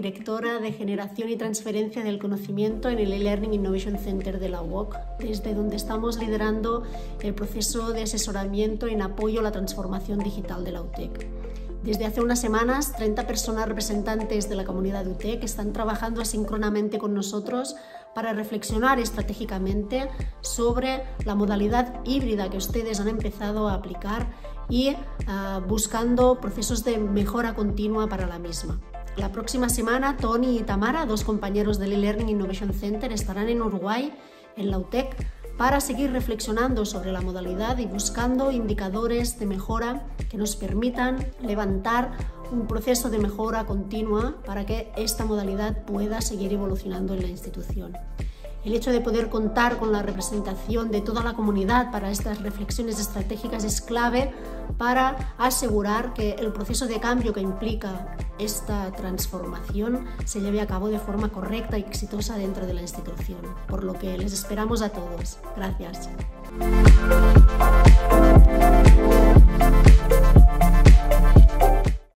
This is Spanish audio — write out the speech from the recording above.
directora de Generación y Transferencia del Conocimiento en el E-Learning Innovation Center de la UOC, desde donde estamos liderando el proceso de asesoramiento en apoyo a la transformación digital de la UTEC. Desde hace unas semanas, 30 personas representantes de la comunidad de UTEC están trabajando asíncronamente con nosotros para reflexionar estratégicamente sobre la modalidad híbrida que ustedes han empezado a aplicar y buscando procesos de mejora continua para la misma. La próxima semana, Tony y Tamara, dos compañeros del E-Learning Innovation Center, estarán en Uruguay, en la UTEC, para seguir reflexionando sobre la modalidad y buscando indicadores de mejora que nos permitan levantar un proceso de mejora continua para que esta modalidad pueda seguir evolucionando en la institución. El hecho de poder contar con la representación de toda la comunidad para estas reflexiones estratégicas es clave para asegurar que el proceso de cambio que implica esta transformación se lleve a cabo de forma correcta y exitosa dentro de la institución, por lo que les esperamos a todos. Gracias.